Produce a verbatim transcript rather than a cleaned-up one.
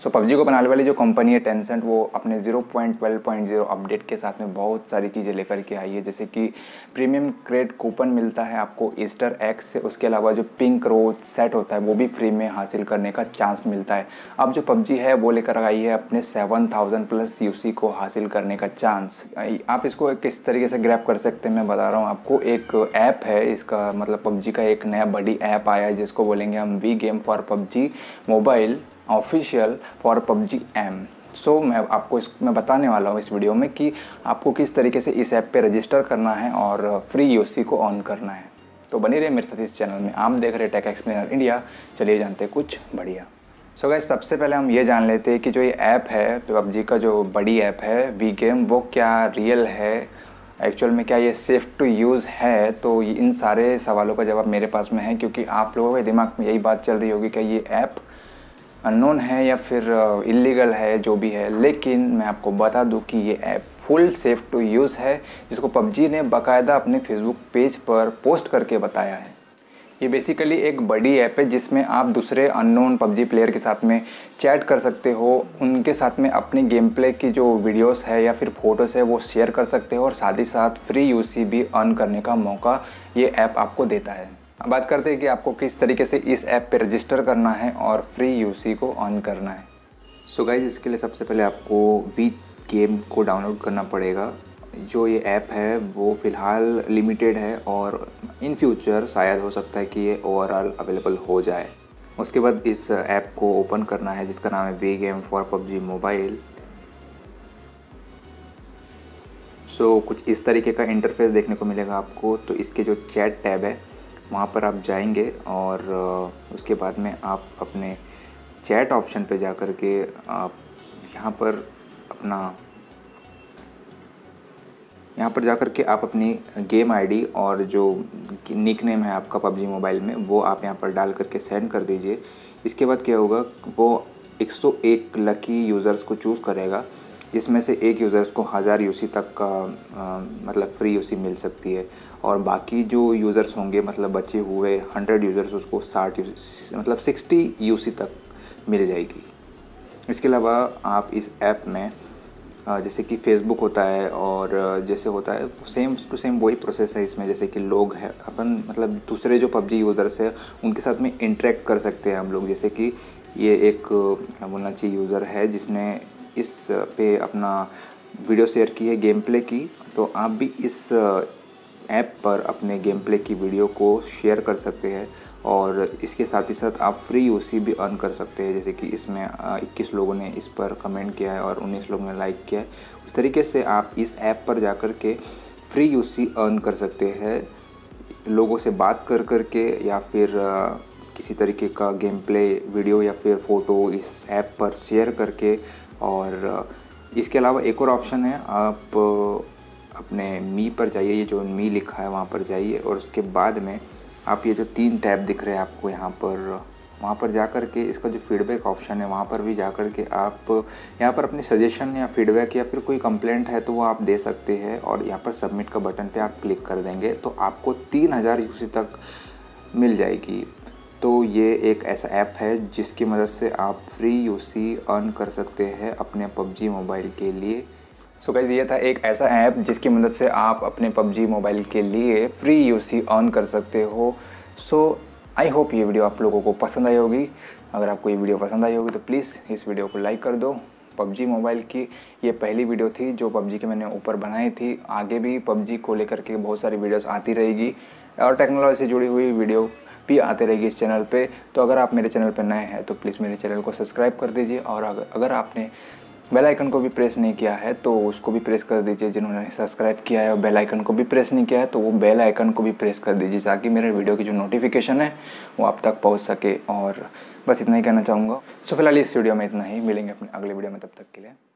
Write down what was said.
सो PUBG को बनाने वाली जो कंपनी है टेंसेंट, वो अपने zero point twelve point zero update के साथ में बहुत सारी चीज़ें लेकर के आई है, जैसे कि प्रीमियम क्रेड कूपन मिलता है आपको ईस्टर एग्स से। उसके अलावा जो पिंक रोज सेट होता है वो भी फ्री में हासिल करने का चांस मिलता है। अब जो पबजी है वो लेकर आई है अपने सेवन थाउजेंड प्लस यूसी को हासिल करने का चांस। आप इसको किस तरीके से ग्रैब कर सकते हैं मैं बता रहा हूँ आपको। एक ऐप है इसका, मतलब पबजी का एक नया बड़ी ऐप आया है जिसको बोलेंगे हम we game for PUBG mobile official for PUBG M. So मैं आपको इसमें बताने वाला हूँ इस वीडियो में कि आपको किस तरीके से इस ऐप पे रजिस्टर करना है और फ्री यूसी को ऑन करना है। तो बनी रहे मेरे साथ इस चैनल में। आप देख रहे टेक एक्सप्लेनर इंडिया। चलिए जानते हैं कुछ बढ़िया। सो गाइस, सबसे पहले हम ये जान लेते हैं कि जो ये ऐप है पबजी का, जो बड़ी ऐप है वी गेम, वो क्या रियल है, एक्चुअल में क्या ये सेफ़ टू यूज़ है। तो इन सारे सवालों का जवाब मेरे पास में है, क्योंकि आप लोगों के दिमाग में यही बात चल रही होगी कि ये ऐप अननोन है या फिर इलीगल है, जो भी है। लेकिन मैं आपको बता दूं कि ये app full safe to use है, जिसको पबजी ने बाकायदा अपने फेसबुक पेज पर पोस्ट करके बताया है। ये बेसिकली एक बड़ी ऐप है जिसमें आप दूसरे अननोन पबजी प्लेयर के साथ में चैट कर सकते हो, उनके साथ में अपनी गेम प्ले की जो वीडियोस है या फिर फ़ोटोज़ है वो शेयर कर सकते हो, और साथ ही साथ फ्री यूसी भी अर्न करने का मौका ये ऐप आपको देता है। अब बात करते हैं कि आपको किस तरीके से इस ऐप पे रजिस्टर करना है और फ्री यूसी को ऑन करना है। सो गाइज, इसके लिए सबसे पहले आपको वी गेम को डाउनलोड करना पड़ेगा। जो ये ऐप है वो फ़िलहाल लिमिटेड है और इन फ्यूचर शायद हो सकता है कि ये ओवरऑल अवेलेबल हो जाए। उसके बाद इस ऐप को ओपन करना है जिसका नाम है we game for PUBG mobile. So कुछ इस तरीके का इंटरफेस देखने को मिलेगा आपको। तो इसके जो चैट टैब है वहाँ पर आप जाएंगे और उसके बाद में आप अपने चैट ऑप्शन पे जा कर के आप यहाँ पर अपना यहाँ पर जा कर के आप अपनी गेम आईडी और जो निक नेम है आपका पबजी मोबाइल में वो आप यहाँ पर डाल करके सेंड कर दीजिए। इसके बाद क्या होगा, वो एक सौ एक लकी यूज़र्स को चूज़ करेगा, जिसमें से एक यूज़र्स को हज़ार यूसी तक का आ, मतलब फ्री यूसी मिल सकती है, और बाकी जो यूज़र्स होंगे मतलब बचे हुए हंड्रेड यूज़र्स उसको साठ मतलब सिक्सटी यूसी तक मिल जाएगी। इसके अलावा आप इस ऐप में जैसे कि फेसबुक होता है और जैसे होता है सेम टू सेम वही प्रोसेस है इसमें। जैसे कि लोग हैं अपन मतलब दूसरे जो पबजी यूज़र्स है उनके साथ में इंटरेक्ट कर सकते हैं हम लोग। जैसे कि ये एक बोलना चाहिए यूज़र है जिसने इस पे अपना वीडियो शेयर की है गेम प्ले की, तो आप भी इस ऐप पर अपने गेम प्ले की वीडियो को शेयर कर सकते हैं और इसके साथ ही साथ आप फ्री यूसी भी अर्न कर सकते हैं। जैसे कि इसमें इक्कीस लोगों ने इस पर कमेंट किया है और उन्नीस लोगों ने लाइक किया है। उस तरीके से आप इस ऐप पर जाकर के फ्री यूसी अर्न कर सकते हैं, लोगों से बात कर कर के या फिर किसी तरीके का गेम प्ले वीडियो या फिर फ़ोटो इस ऐप पर शेयर करके। और इसके अलावा एक और ऑप्शन है, आप अपने मी पर जाइए, ये जो मी लिखा है वहाँ पर जाइए और उसके बाद में आप ये जो तीन टैब दिख रहे हैं आपको यहाँ पर, वहाँ पर जा कर के इसका जो फीडबैक ऑप्शन है वहाँ पर भी जा कर के आप यहाँ पर अपनी सजेशन या फीडबैक या फिर कोई कंप्लेंट है तो वो आप दे सकते हैं, और यहाँ पर सबमिट का बटन पे आप क्लिक कर देंगे तो आपको तीन हज़ार यूसी तक मिल जाएगी। तो ये एक ऐसा ऐप है जिसकी मदद से आप फ्री यूसी अर्न कर सकते हैं अपने पबजी मोबाइल के लिए। सो गाइस, ये था एक ऐसा ऐप जिसकी मदद से आप अपने पबजी मोबाइल के लिए फ्री यूसी अर्न कर सकते हो। सो आई होप ये वीडियो आप लोगों को पसंद आई होगी। अगर आपको ये वीडियो पसंद आई होगी तो प्लीज़ इस वीडियो को लाइक कर दो। पबजी मोबाइल की ये पहली वीडियो थी जो पबजी के मैंने ऊपर बनाई थी। आगे भी पबजी को लेकर के बहुत सारी वीडियोस आती रहेगी और टेक्नोलॉजी से जुड़ी हुई वीडियो भी आते रहेगी इस चैनल पे। तो अगर आप मेरे चैनल पे नए हैं तो प्लीज़ मेरे चैनल को सब्सक्राइब कर दीजिए, और अगर अगर आपने बेल आइकन को भी प्रेस नहीं किया है तो उसको भी प्रेस कर दीजिए। जिन्होंने सब्सक्राइब किया है और बेल आइकन को भी प्रेस नहीं किया है तो वो बेल आइकन को भी प्रेस कर दीजिए, ताकि मेरे वीडियो की जो नोटिफिकेशन है वो आप तक पहुंच सके। और बस इतना ही कहना चाहूँगा। सो फिलहाल इस वीडियो में इतना ही, मिलेंगे अपने अगले वीडियो में, तब तक के लिए।